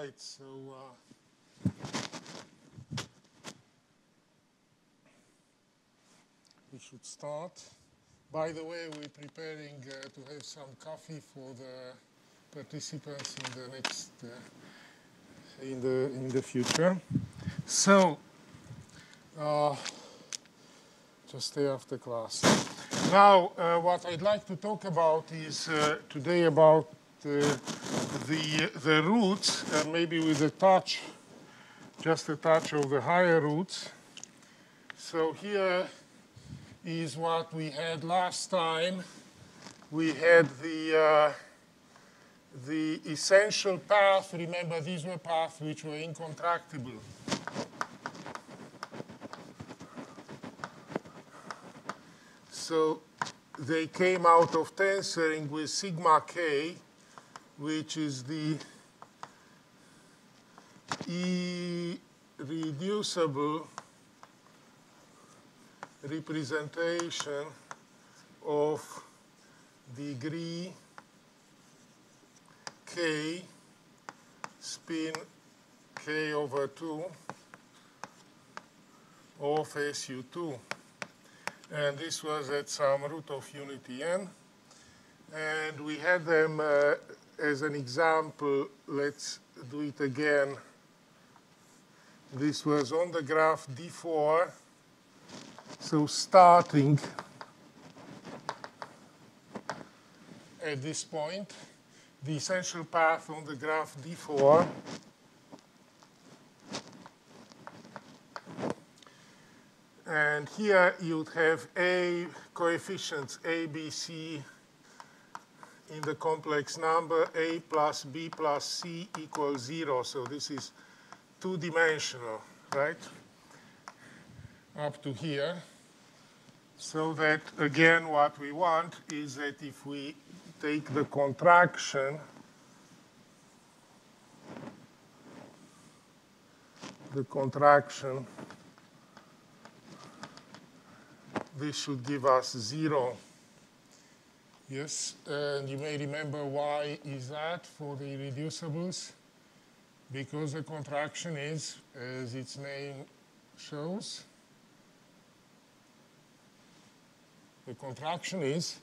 right, so we should start. By the way, we're preparing to have some coffee for the participants in the next, in the future. So, just stay after class. Now, what I'd like to talk about is today about the roots, maybe with a touch, just a touch of the higher roots. So here is what we had last time. We had the essential path. Remember, these were paths which were incontractable. So they came out of tensoring with sigma k, which is the irreducible representation of degree k spin k over 2 of SU2. And this was at some root of unity n. And we had them as an example. Let's do it again. This was on the graph D4. So starting at this point, the essential path on the graph D4 and here you'd have A coefficients A, B, C in the complex number A plus B plus C equals 0. So this is two-dimensional, right? Up to here. So that, again, what we want is that if we take the contraction, this should give us 0. Yes, and you may remember why is that for the irreducibles? Because the contraction is, as its name shows, the contraction is,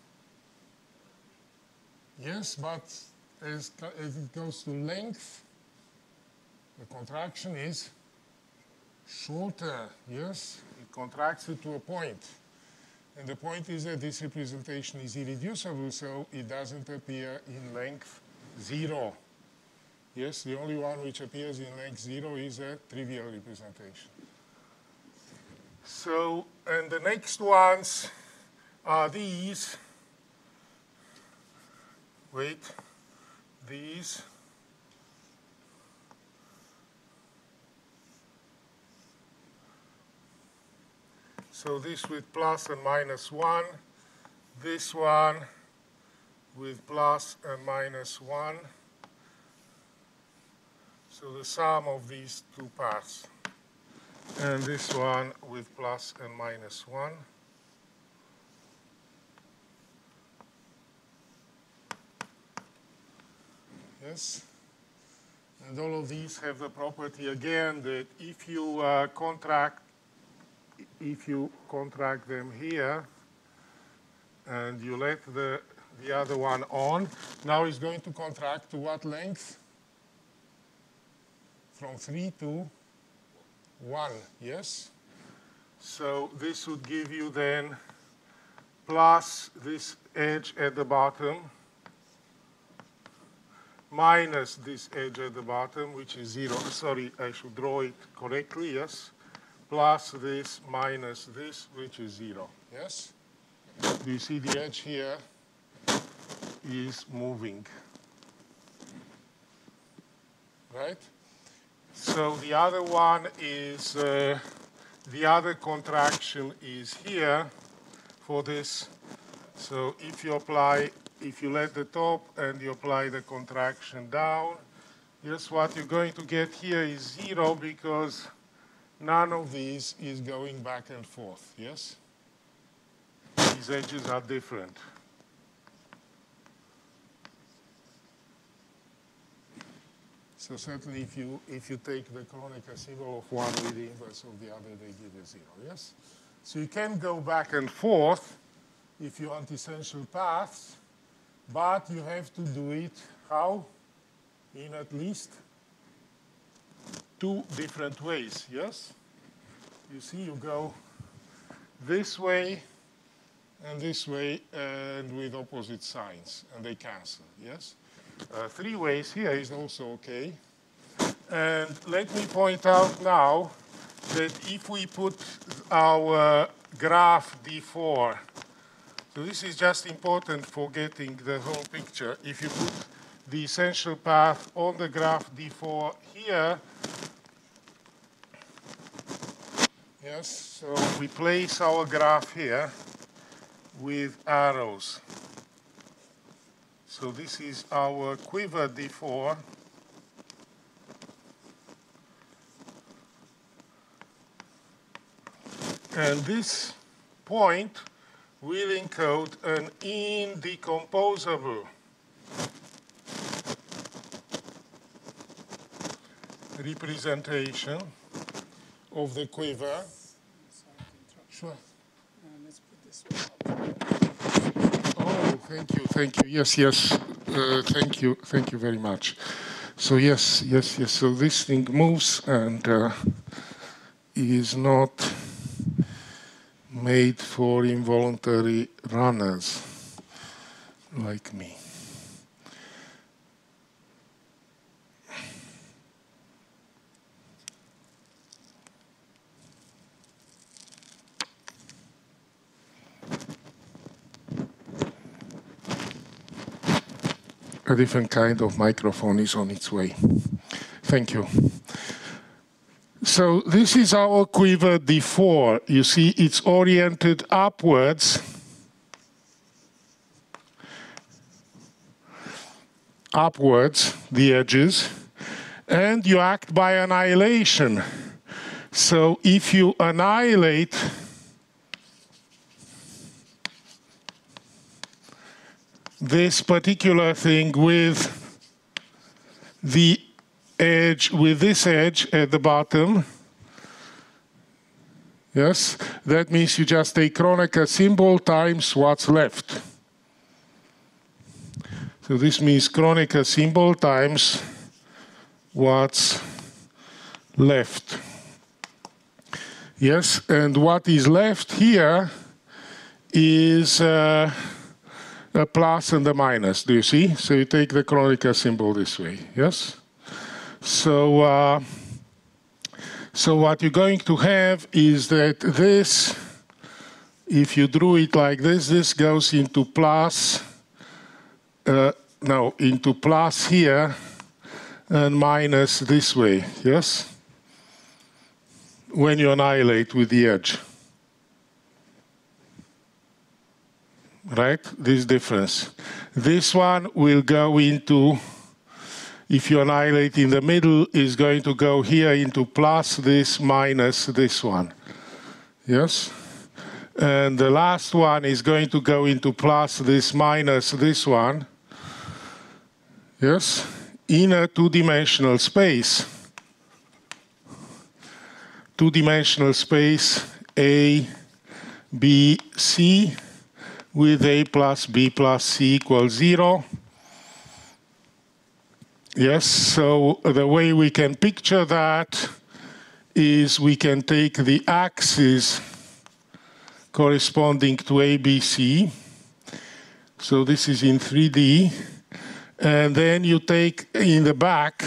yes, but as it goes to length, the contraction is shorter, yes? It contracts it to a point. And the point is that this representation is irreducible, so it doesn't appear in length 0. Yes, the only one which appears in length 0 is a trivial representation. So, and the next ones are these. These. So this with plus and minus 1. This one with plus and minus 1. So the sum of these two paths. And this one with plus and minus 1. Yes. And all of these have the property, again, that if you contract them here, and you let the other one on, now it's going to contract to what length? From 3 to 1, yes? So this would give you then plus this edge at the bottom minus this edge at the bottom, which is 0. Sorry, I should draw it correctly, yes? Plus this minus this, which is 0, yes? Do you see the edge here is moving, right? So the other one is, the other contraction is here for this. So if you let the top and you apply the contraction down, yes, what you're going to get here is 0 because none of these is going back and forth, yes? These edges are different. So certainly if you take the Kronecker symbol of one with the inverse of the other, they give you 0, yes? So you can go back and forth if you want essential paths, but you have to do it, how? In at least 2 different ways, yes? You see, you go this way, and with opposite signs, and they cancel, yes? 3 ways here is also okay. And let me point out now that if we put our graph D4, so this is just important for getting the whole picture. If you put the essential path on the graph D4 here, yes, so we place our graph here with arrows. So this is our quiver D4. And this point will encode an indecomposable representation of the quiver. Sure. Let's put this one up. Oh, thank you. Yes. Thank you very much. So yes. So this thing moves and is not made for involuntary runners like me. A different kind of microphone is on its way. Thank you. So this is our quiver D4. You see, it's oriented upwards. Upwards, the edges. And you act by annihilation. So if you annihilate this particular thing with the edge, with this edge at the bottom, yes, that means you just take Kronecker symbol times what's left. So this means Kronecker symbol times what's left. Yes, and what is left here is a plus and a minus, do you see? So you take the Kronecker symbol this way, yes? So, so what you're going to have is that this, if you drew it like this goes into plus, into plus here, and minus this way, yes? When you annihilate with the edge. Right? This difference. This one will go into, if you annihilate in the middle, is going to go here into plus this minus this one. Yes? And the last one is going to go into plus this minus this one. Yes? In a two-dimensional space. Two-dimensional space A, B, C, with A plus B plus C equals 0. Yes, so the way we can picture that is we can take the axis corresponding to ABC. So this is in 3D. And then you take in the back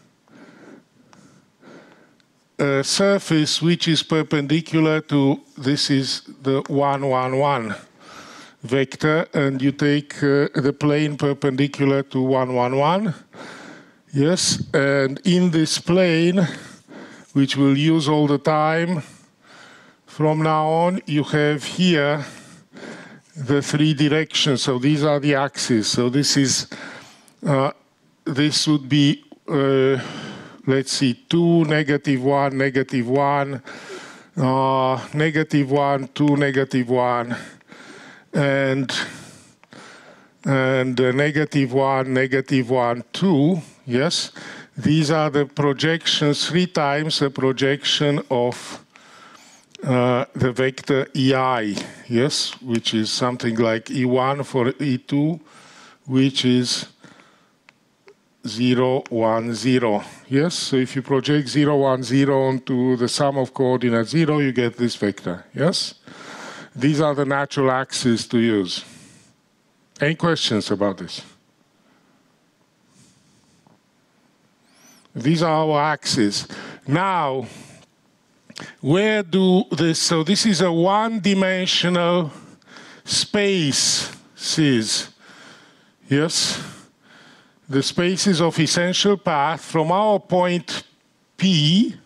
a surface which is perpendicular to, this is the 1, 1, 1 vector, and you take the plane perpendicular to 1, 1, 1. Yes, and in this plane, which we'll use all the time, from now on, you have here the 3 directions. So these are the axes. So this is, this would be, let's see, 2, -1, -1, -1, 2, -1, and -1, -1, 2. Yes, These are the projections, 3 times the projection of the vector EI, yes, which is something like E1 for E2, which is 0, 1, 0. Yes, so if you project 0, 1, 0 onto the sum of coordinates 0, you get this vector. Yes? These are the natural axes to use. Any questions about this? These are our axes. Now, where do this, so this is a one-dimensional space, yes? The spaces of essential path from our point P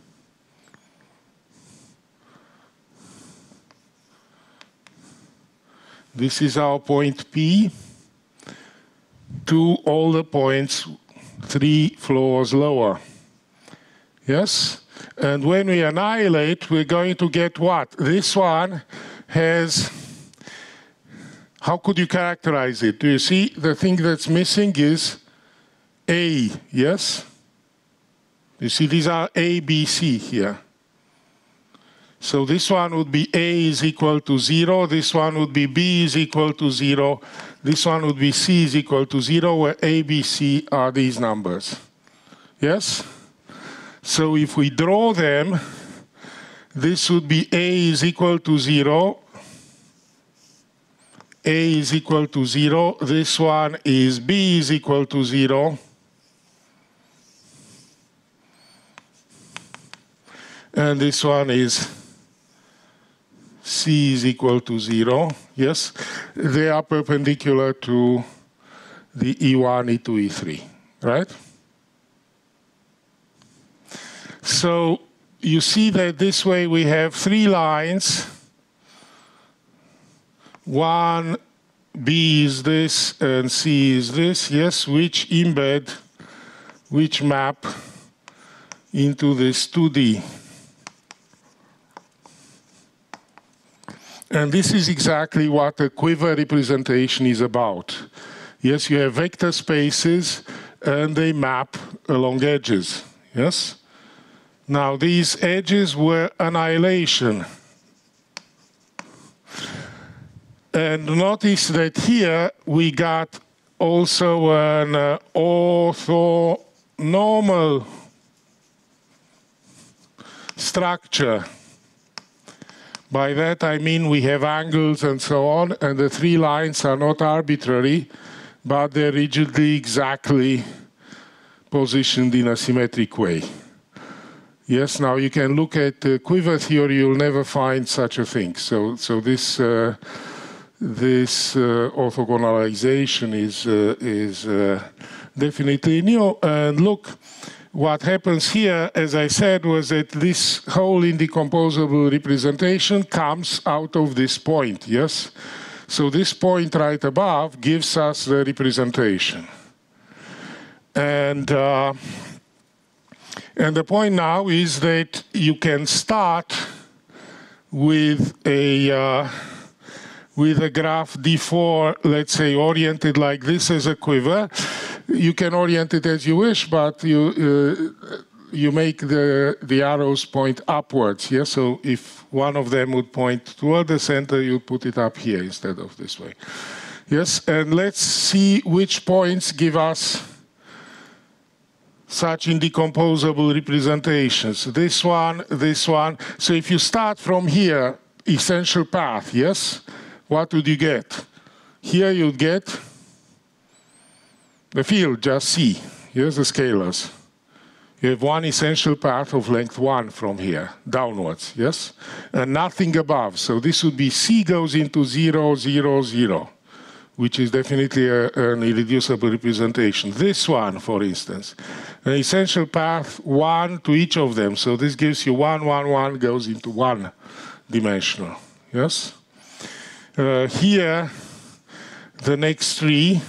this is our point P to all the points 3 floors lower. Yes? And when we annihilate, we're going to get what? This one has, how could you characterize it? Do you see the thing that's missing is A, yes? You see these are A, B, C here. So this one would be A is equal to 0, this one would be B is equal to 0, this one would be C is equal to 0, where A, B, C are these numbers. Yes? So if we draw them, this would be A is equal to 0, A is equal to 0, this one is B is equal to 0, and this one is C is equal to 0. Yes, they are perpendicular to the E1, E2, E3, right? So you see that this way we have 3 lines. One, B is this, and C is this, yes, which embed, which map into this 2D. And this is exactly what a quiver representation is about. Yes, you have vector spaces, and they map along edges, yes? Now, these edges were annihilation. And notice that here we got also an orthonormal structure. By that I mean we have angles and so on, and the 3 lines are not arbitrary, but they're rigidly exactly positioned in a symmetric way. Yes, now you can look at quiver theory, you'll never find such a thing. So this orthogonalization is definitely new. And look, what happens here, as I said, was that this whole indecomposable representation comes out of this point, yes? So this point right above gives us the representation. And the point now is that you can start with a graph D4, let's say, oriented like this as a quiver. You can orient it as you wish, but you make the arrows point upwards. Yeah? So if one of them would point toward the center, you put it up here instead of this way. Yes, and let's see which points give us such indecomposable representations. This one, this one. So if you start from here, essential path, yes? What would you get? Here you'd get the field, just C. Here's the scalars. You have one essential path of length 1 from here, downwards, yes? And nothing above. So this would be C goes into 0, 0, 0, which is definitely an irreducible representation. This one, for instance, an essential path 1 to each of them. So this gives you 1, 1, 1 goes into 1 dimensional, yes? Here, the next 3.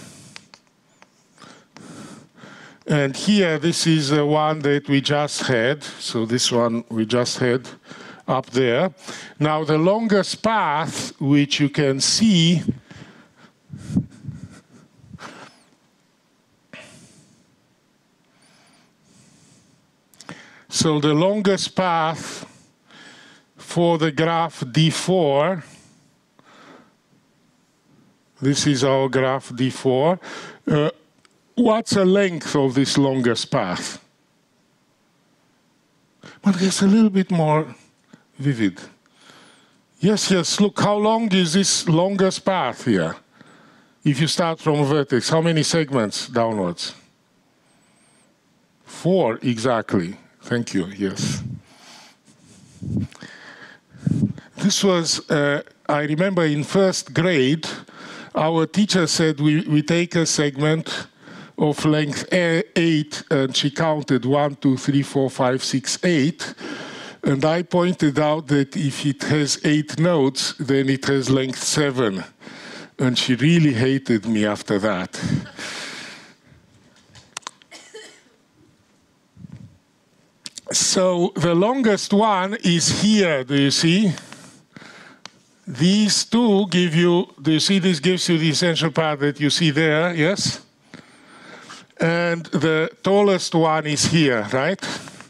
And here, this is the one that we just had. So this one we just had up there. Now, the longest path, which you can see, So the longest path for the graph D4, this is our graph D4. What's the length of this longest path? But it's a little bit more vivid. Yes, yes, look, how long is this longest path here? If you start from a vertex, how many segments downwards? 4, exactly. Thank you, yes. This was, I remember in first grade, our teacher said we take a segment of length 8, and she counted 1, 2, 3, 4, 5, 6, 8. And I pointed out that if it has 8 nodes, then it has length 7. And she really hated me after that. So the longest one is here, do you see? These two give you, do you see this gives you the essential path that you see there, yes? And the tallest one is here, right?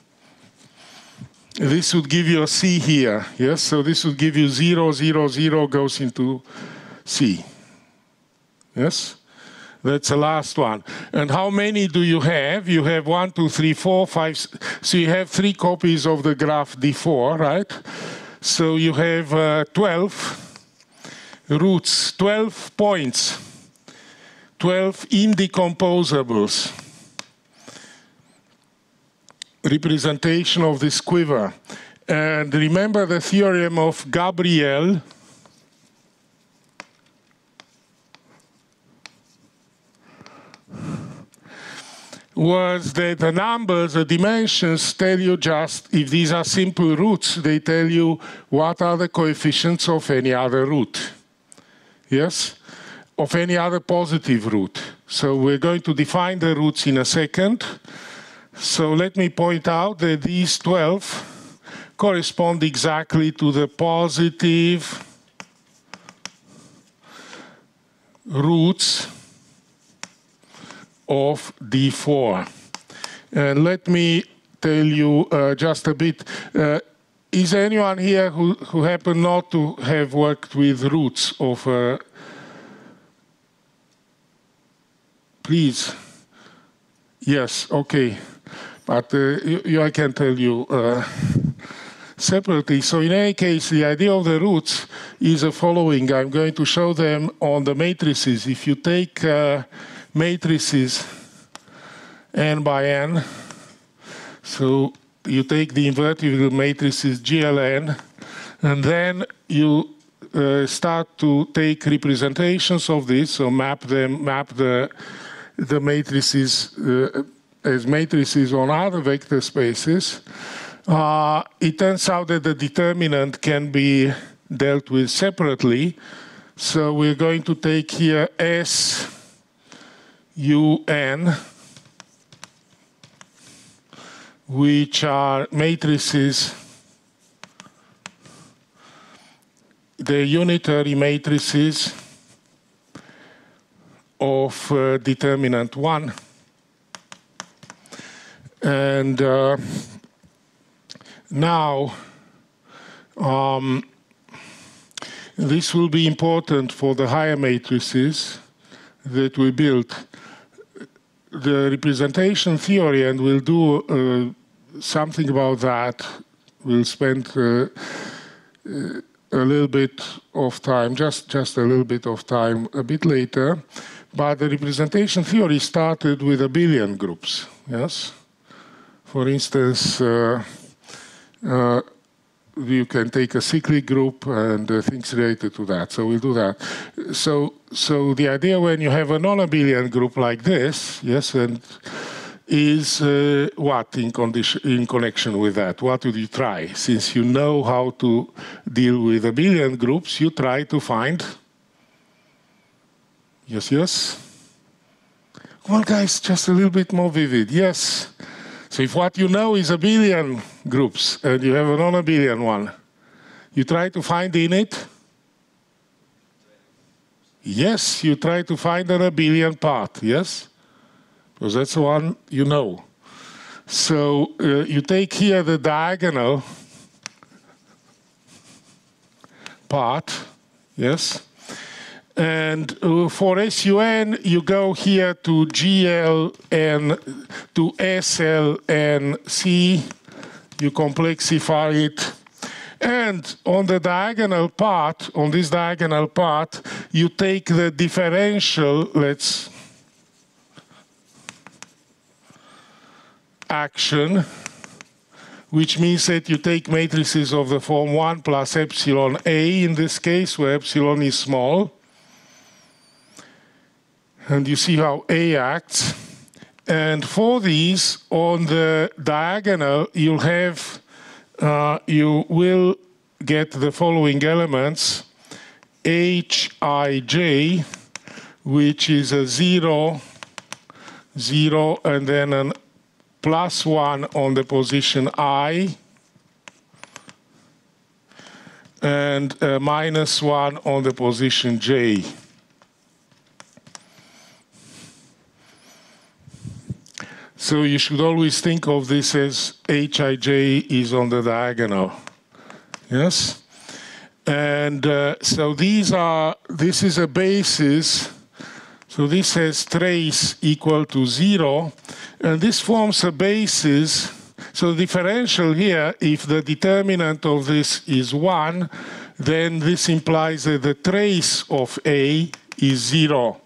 This would give you a C here, yes? So this would give you 0, 0, 0 goes into C. Yes? That's the last one. And how many do you have? You have 1, 2, 3, 4, 5. So you have 3 copies of the graph D4, right? So you have 12 roots, 12 points, 12 indecomposables. Representation of this quiver. And remember the theorem of Gabriel. Was that the numbers, the dimensions tell you just, if these are simple roots, they tell you what are the coefficients of any other root. Yes? Of any other positive root. So we're going to define the roots in a second. So let me point out that these 12 correspond exactly to the positive roots of D4. And let me tell you just a bit. Is there anyone here who happen not to have worked with roots of please? Yes, okay. But I can tell you separately. So in any case, the idea of the roots is the following. I'm going to show them on the matrices. If you take matrices n by n, so you take the invertible matrices GLN, and then you start to take representations of this, so map the matrices as matrices on other vector spaces. It turns out that the determinant can be dealt with separately. So we're going to take here S UN, which are matrices, the unitary matrices of determinant 1. And now, this will be important for the higher matrices that we built. The representation theory, and we'll do something about that. We'll spend a little bit of time, just a little bit of time a bit later. But the representation theory started with abelian groups, yes? For instance, you can take a cyclic group and things related to that. So we'll do that. So the idea when you have a non-abelian group like this, yes, and is what in connection with that? What would you try? Since you know how to deal with abelian groups, you try to find. Yes, yes. Well, guys, just a little bit more vivid. Yes. So if what you know is abelian groups and you have a non-abelian one, you try to find in it? Yes, you try to find an abelian part, yes? Because that's the one you know. So you take here the diagonal part, yes? And for SUN, you go here to GL and to SL and C, you complexify it. And on the diagonal part, on this diagonal part, you take the differential, action, which means that you take matrices of the form 1 plus epsilon A in this case, where epsilon is small. And you see how A acts. And for these, on the diagonal, you'll have, you will get the following elements. Hij, which is a 0, 0, and then an +1 on the position I, and a -1 on the position J. So you should always think of this as Hij is on the diagonal. Yes? And so this is a basis. So this has trace equal to 0. And this forms a basis. So the differential here, if the determinant of this is 1, then this implies that the trace of A is 0.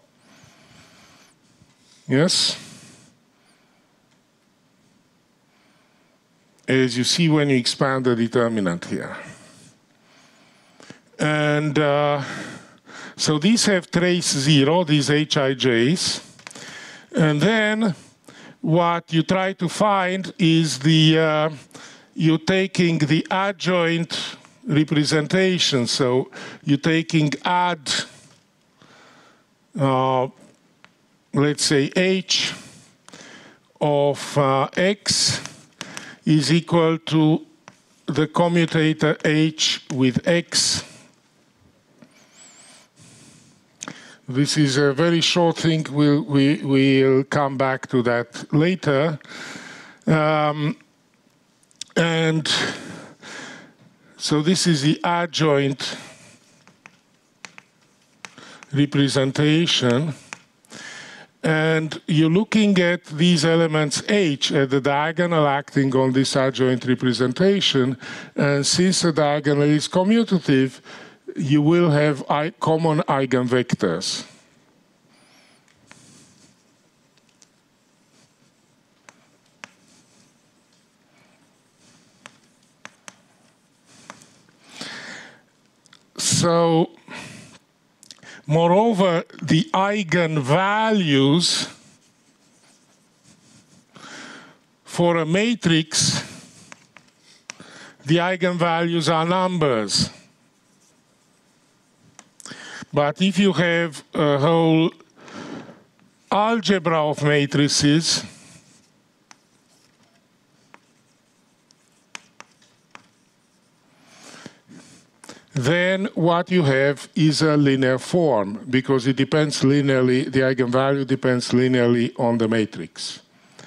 Yes? As you see when you expand the determinant here. And so these have trace 0, these Hij's. And then what you try to find is you're taking the adjoint representation. So you're taking add, let's say H of X is equal to the commutator H with X. This is a very short thing. We'll come back to that later. And so this is the adjoint representation. And you're looking at these elements H at the diagonal acting on this adjoint representation. And since the diagonal is commutative, you will have common eigenvectors. So, moreover, the eigenvalues for a matrix, the eigenvalues are numbers. But if you have a whole algebra of matrices, then what you have is a linear form, because it depends linearly, the eigenvalue depends linearly on the matrix.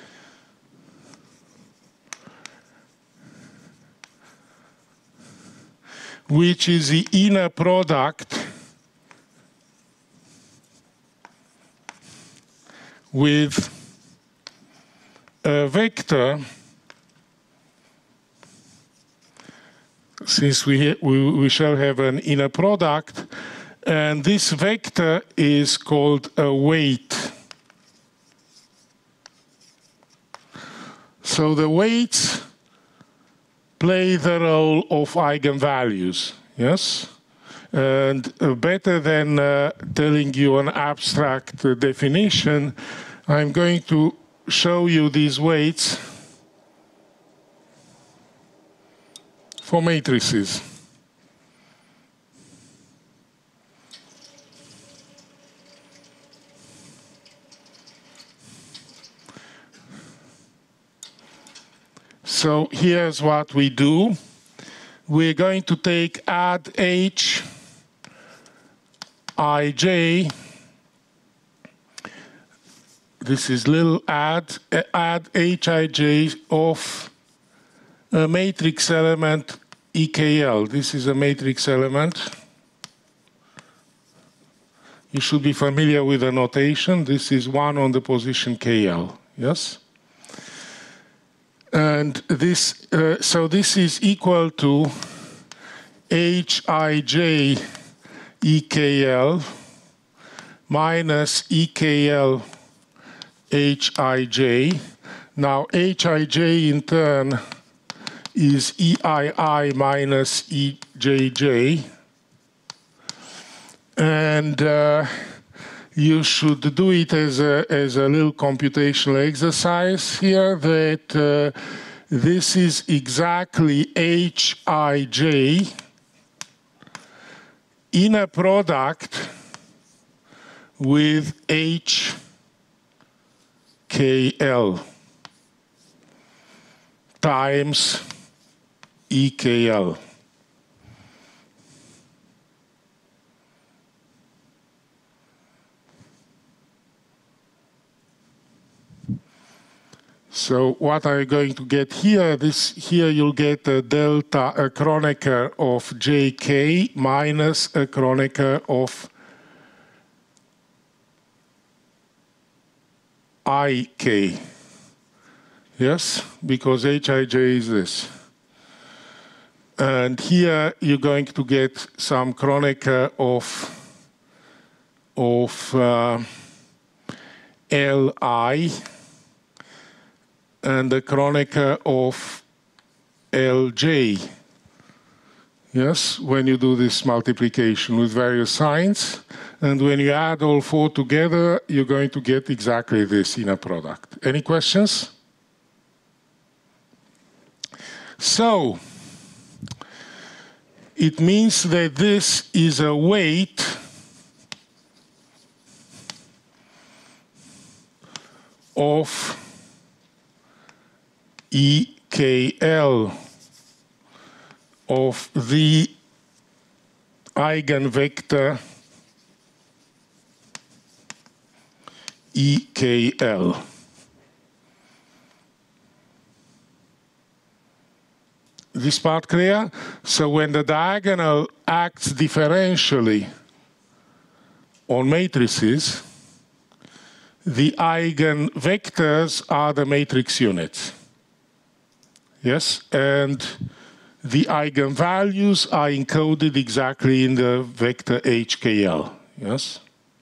Which is the inner product with a vector, since we shall have an inner product, and this vector is called a weight. So the weights play the role of eigenvalues, yes? And better than telling you an abstract definition, I'm going to show you these weights for matrices. So here's what we do. We're going to take add H, Ij, this is little add Hij of a matrix element EKL. This is a matrix element. You should be familiar with the notation. This is 1 on the position KL, yes? And this, so this is equal to Hij EKL minus EKL Hij. Now Hij in turn is EII minus EJJ. And you should do it as a little computational exercise here, that this is exactly Hij in a product with HKL times EKL. So what are you going to get here? Here you'll get a delta, a Kronecker of JK minus a Kronecker of IK. Yes, because Hij is this. And here you're going to get some Kronecker of Li and the Kronecker of Lj. Yes, when you do this multiplication with various signs, and when you add all 4 together, you're going to get exactly this inner product. Any questions? So, it means that this is a weight of EKL of the eigenvector EKL. This part clear? So when the diagonal acts differentially on matrices, the eigenvectors are the matrix units. Yes, and the eigenvalues are encoded exactly in the vector HKL. Yes.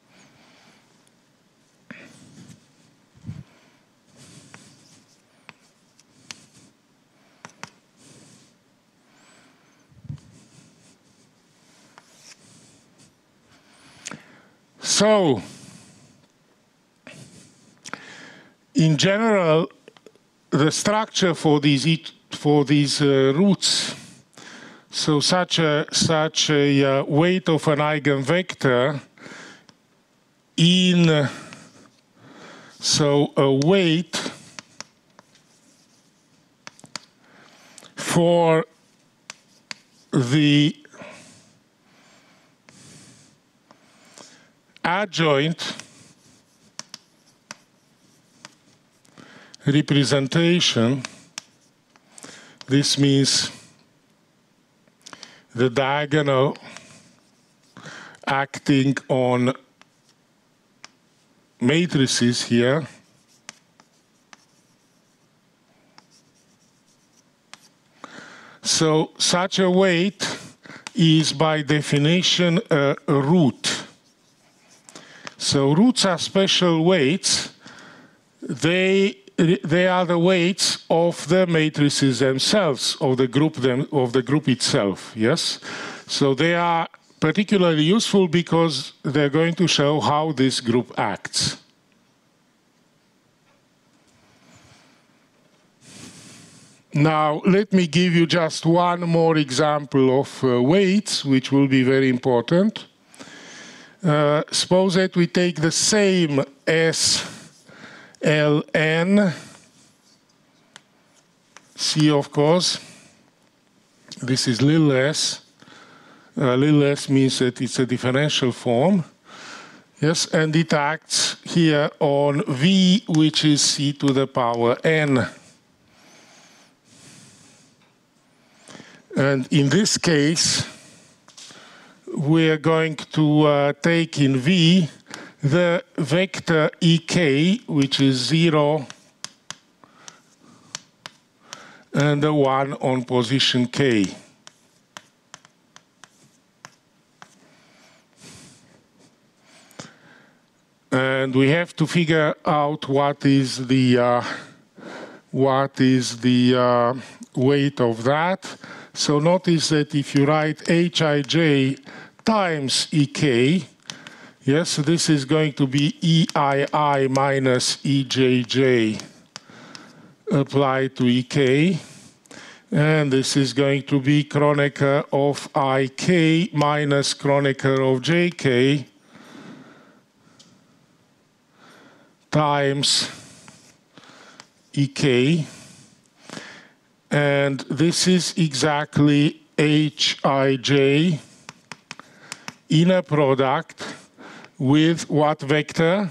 So, in general, the structure for these roots, so such a weight of an eigenvector in, so a weight for the adjoint representation. This means the diagonal acting on matrices here so such a weight is by definition a root. So roots are special weights. They are the weights of the matrices themselves, of the group itself. Yes, so they are particularly useful because they're going to show how this group acts. Now, let me give you just one more example of weights, which will be very important. Suppose that we take the same SLN, C of course, this is little s. Little s means that it's a differential form. Yes, and it acts here on V, which is C to the power n. And in this case, we're going to take in V the vector Ek, which is 0, and the 1 on position K. And we have to figure out what is the weight of that. So notice that if you write Hij times Ek, yes, this is going to be Eii minus Ejj applied to Ek. And this is going to be Kronecker of Ik minus Kronecker of Jk times Ek. And this is exactly Hij inner product with what vector?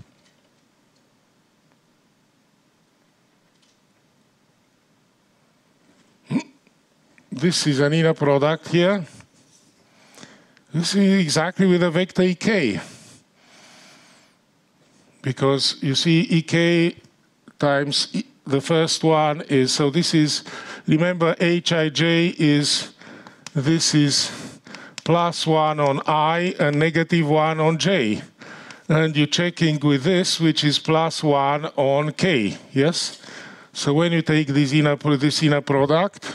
This is an inner product here. This is exactly with the vector Ek. Because you see Ek times the first one is, so this is, remember Hij is, this is +1 on I and -1 on J. And you're checking with this, which is +1 on K, yes? So when you take this inner product,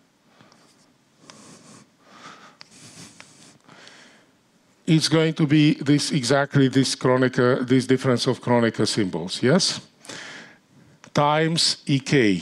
it's going to be this exactly this Kronecker, this difference of Kronecker symbols, yes? Times Ek.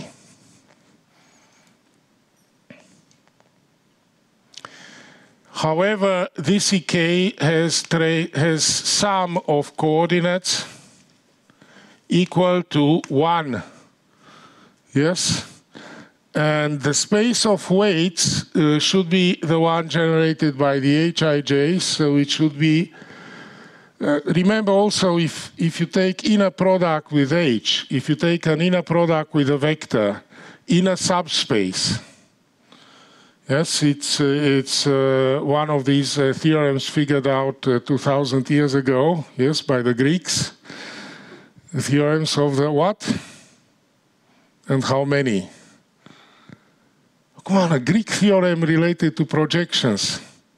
However, this Ek has sum of coordinates equal to 1, yes? And the space of weights should be the one generated by the Hij, so it should be, remember also if you take inner product with H, if you take an inner product with a vector in a subspace, yes, it's one of these theorems figured out 2,000 years ago, yes, by the Greeks. The theorems of the what? And how many? Come on, a Greek theorem related to projections.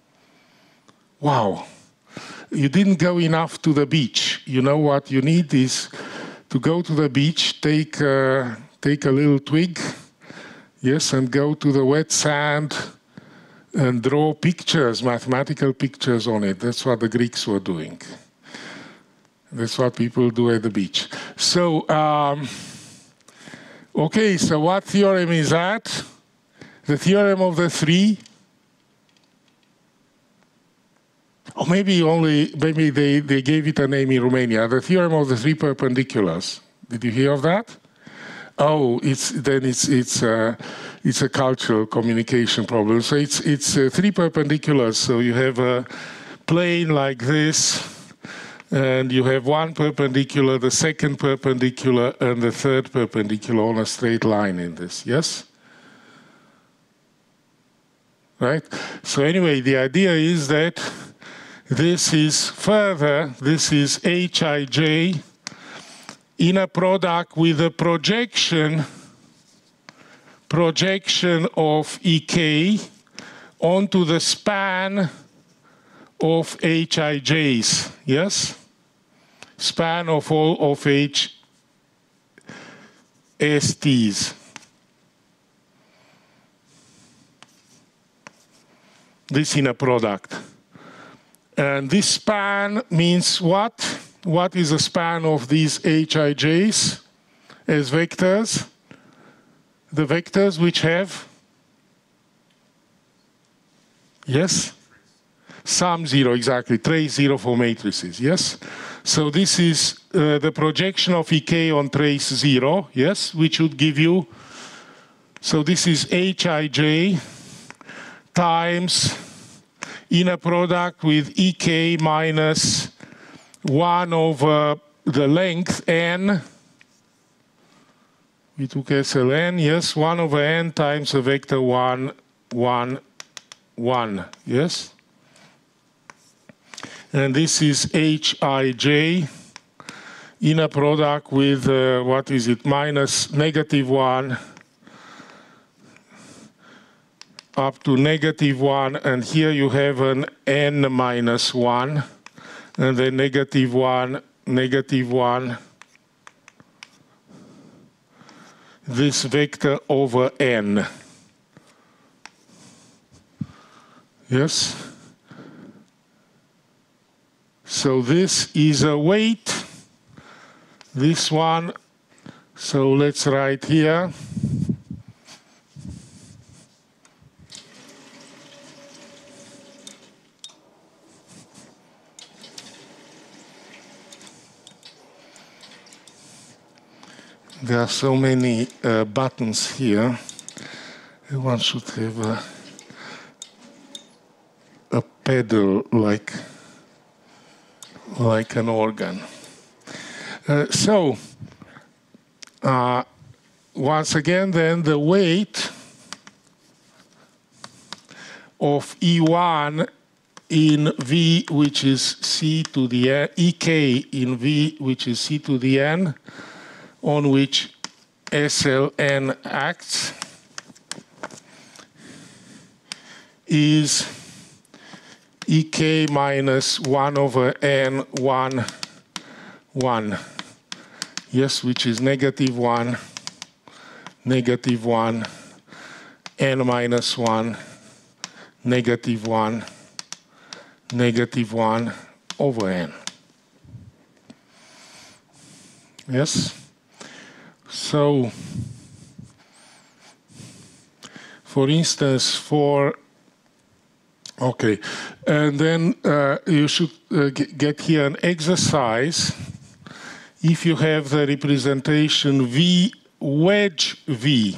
Wow. You didn't go enough to the beach. You know what you need is to go to the beach, take a little twig, yes, and go to the wet sand and draw pictures, mathematical pictures on it. That's what the Greeks were doing. That's what people do at the beach. So, okay, so what theorem is that? The theorem of the three, or maybe they gave it a name in Romania. The theorem of the three perpendiculars. Did you hear of that? Oh, it's a cultural communication problem. So it's three perpendiculars. So you have a plane like this, and you have one perpendicular, the second perpendicular, and the third perpendicular on a straight line in this. Yes. Right? So anyway, the idea is that this is further, this is Hij in a product with a projection of Ek onto the span of Hij's, yes? Span of all of HSTs. This inner product. And this span means what? What is the span of these Hij's as vectors? The vectors which have, yes? Sum 0, exactly. Trace 0 for matrices, yes? So this is the projection of Ek on trace 0, yes? Which would give you, so this is Hij times inner product with Ek minus 1 over the length n, we took SLN, yes, 1 over n times a vector 1, 1, 1, yes? And this is Hij in a product with, what is it, minus -1 up to -1, and here you have an n minus 1, and then -1, -1, this vector over n. Yes? So this is a weight, this one, so let's write here. There are so many buttons here. One should have a pedal like an organ. Once again, then the weight of E1 in V, which is C to the n, EK in V, which is C to the n, on which SLN acts, is EK minus 1 over n 1, 1. Yes, which is -1, -1, n minus 1, -1, -1 over n. Yes? So, for instance, okay, and then you should get here an exercise. If you have the representation V wedge V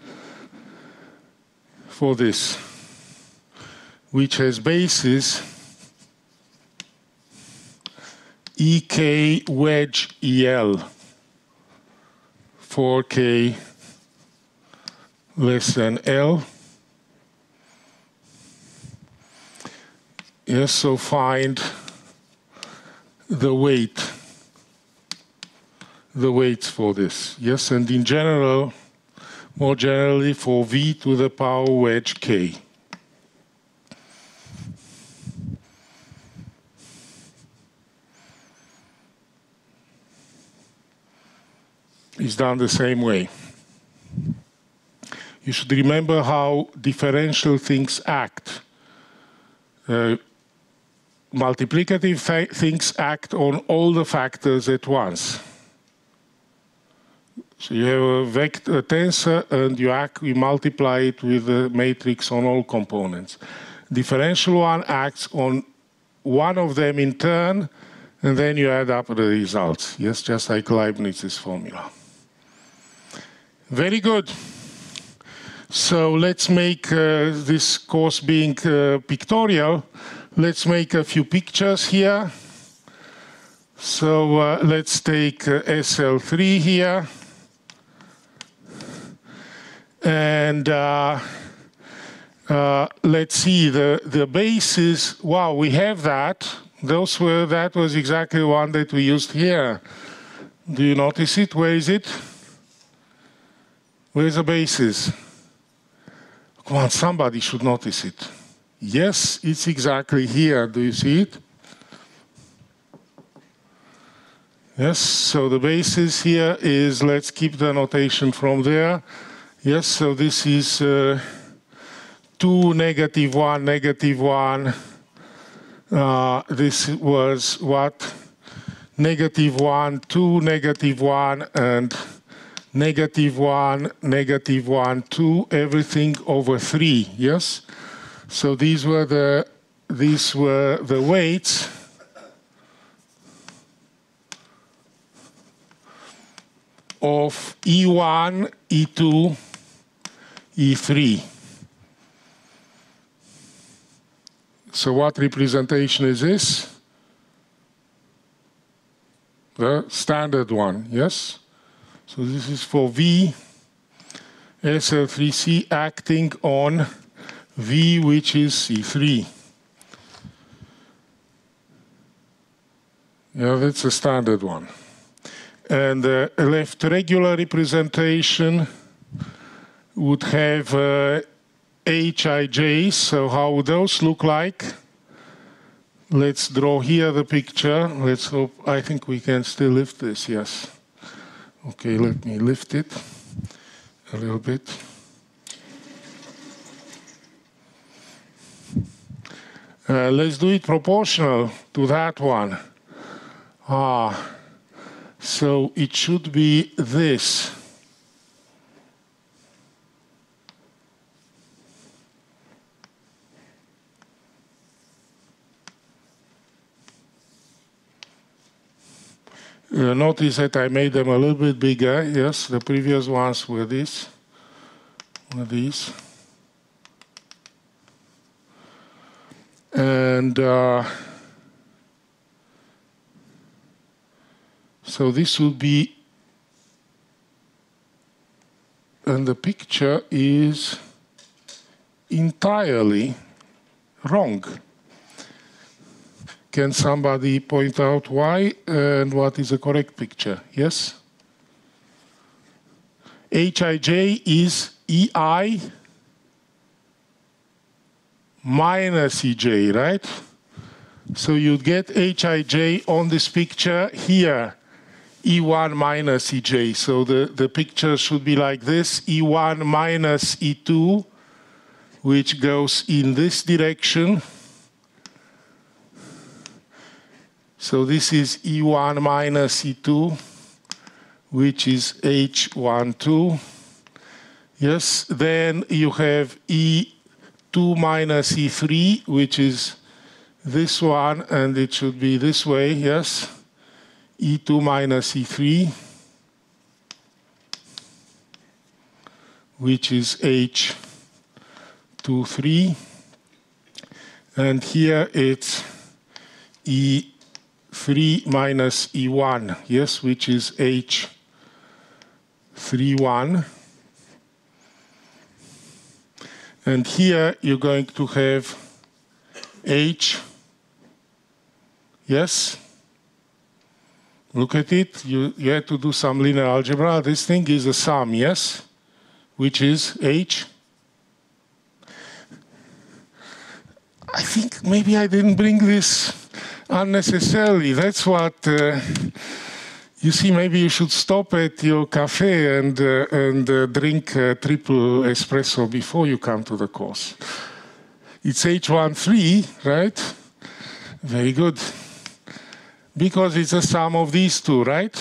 for this, which has basis EK wedge EL for K less than L. Yes, so find the weights for this. Yes, and in general, more generally for V to the power wedge K. Is done the same way. You should remember how differential things act. Multiplicative things act on all the factors at once. So you have a vector tensor and you multiply it with the matrix on all components. Differential one acts on one of them in turn, and then you add up the results. Yes, just like Leibniz's formula. Very good. So let's make this course being pictorial. Let's make a few pictures here. So let's take SL3 here. And let's see, the bases, wow, we have that. That was exactly the one that we used here. Do you notice it? Where is it? Where's the basis? Come on, somebody should notice it. Yes, it's exactly here. Do you see it? Yes, so the basis here is, let's keep the notation from there. Yes, so this is 2, -1, -1. This was what? -1, 2, -1, and -1, -1, 2, everything over 3, yes? So these were the weights of E1, E2, E3. So what representation is this? the standard one, yes? So this is for V, SL3C acting on V, which is C3. Yeah, that's a standard one. And the left regular representation would have HIJs. So how would those look like? Let's draw here the picture. Let's hope, I think we can still lift this, yes. Okay, let me lift it a little bit. Let's do it proportional to that one. So it should be this. Notice that I made them a little bit bigger. Yes, the previous ones were these. And so this would be, and the picture is entirely wrong. Can somebody point out why and what is the correct picture? Yes? HIJ is EI minus EJ, right? So you'd get HIJ on this picture here, E1 minus EJ. So the picture should be like this, E1 minus E2, which goes in this direction. So this is E1 minus E2, which is H12. Yes, then you have E2 minus E3, which is this one, and it should be this way, yes. E2 minus E3, which is H23. And here it's E3 minus E1, yes, which is H31. And here you're going to have H, yes? Look at it, you had to do some linear algebra. This thing is a sum, yes? Which is H. I think maybe I didn't bring this unnecessarily. That's what, you see, maybe you should stop at your cafe and drink triple espresso before you come to the course. It's H13, right? Very good. Because it's a sum of these two, right?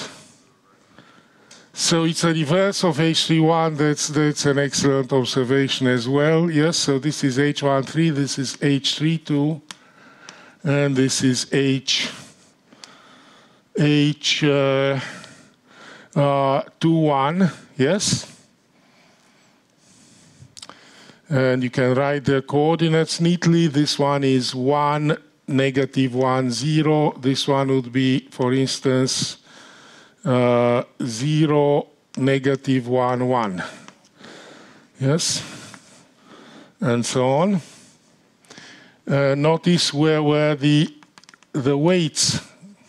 So it's a reverse of H31. That's an excellent observation as well. Yes, so this is H13, this is H32, and this is H21, yes? And you can write the coordinates neatly. This one is 1, -1, 0. This one would be, for instance, 0, -1, 1. Yes? And so on. Notice where were the weights.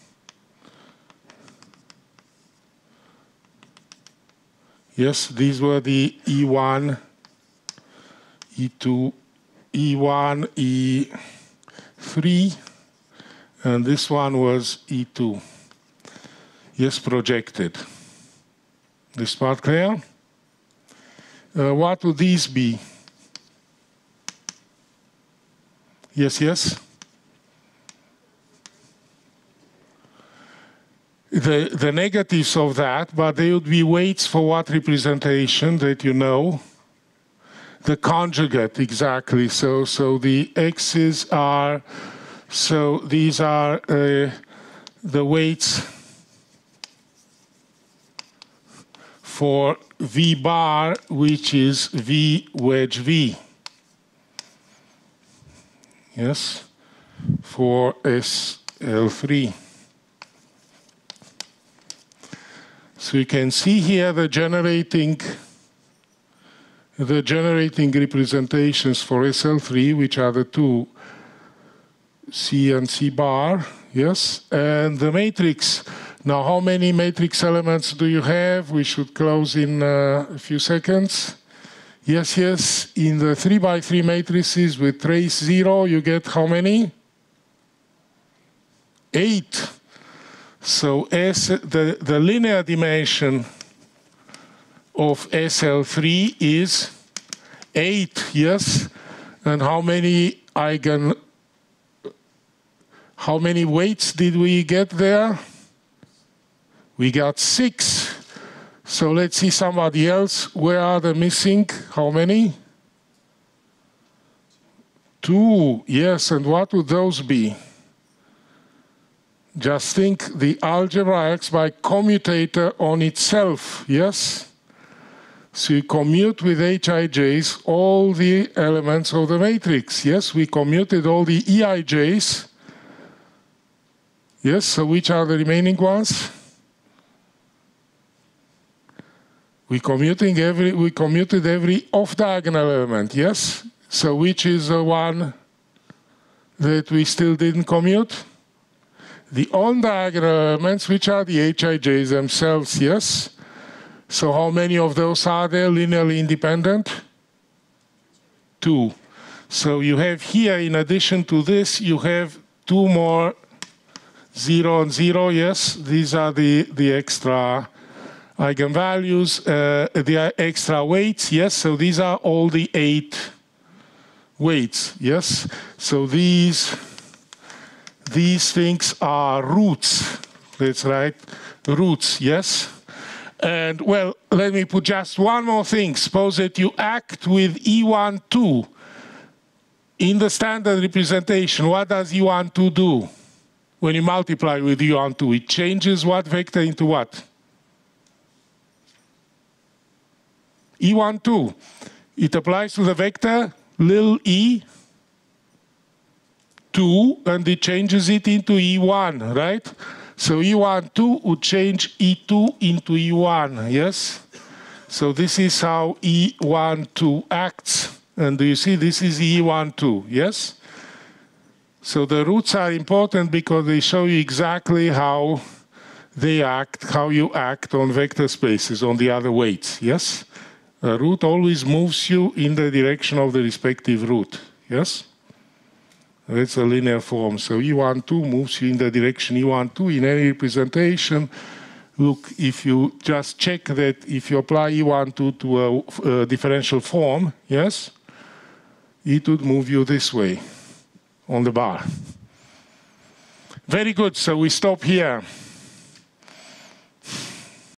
Yes, these were the E1, E2, E1, E3, and this one was E2. Yes, projected. This part clear? What would these be? Yes, yes? The negatives of that, but they would be weights for what representation that you know? The conjugate, exactly. So the x's are, so these are the weights for V bar, which is V wedge V. Yes, for SL3. So you can see here the generating representations for SL3, which are the two C and C bar, yes, and the matrix. Now, how many matrix elements do you have? We should close in a few seconds. Yes, yes, in the 3 by 3 matrices with trace 0, you get how many? 8. So the linear dimension of SL3 is 8, yes? And how many weights did we get there? We got 6. So let's see somebody else. Where are the missing? How many? 2, yes, and what would those be? Just think the algebra acts by commutator on itself, yes? So you commute with Hij's all the elements of the matrix, yes? We commuted all the Eij's, yes? So which are the remaining ones? We commuted every off-diagonal element, yes? So which is the one that we still didn't commute? The on-diagonal elements, which are the Hij's themselves, yes? So how many of those are there linearly independent? 2. So you have here, in addition to this, you have 2 more 0 and 0, yes? These are the extra eigenvalues, the extra weights, yes? So these are all the 8 weights, yes? So these things are roots. That's right, roots, yes? And, well, let me put just one more thing. Suppose that you act with E12 in the standard representation. What does E12 do? When you multiply with E12, it changes what vector into what? E12. It applies to the vector little e 2, and it changes it into E1, right? So E12 would change E2 into E1, yes? So this is how E12 acts. And do you see, this is E12, yes? So the roots are important because they show you exactly how they act, how you act on vector spaces, on the other weights, yes? A root always moves you in the direction of the respective root, yes? That's a linear form. So E12 moves you in the direction E12 in any representation. Look, if you just check that if you apply E12 to a differential form, yes, it would move you this way on the bar. Very good, so we stop here.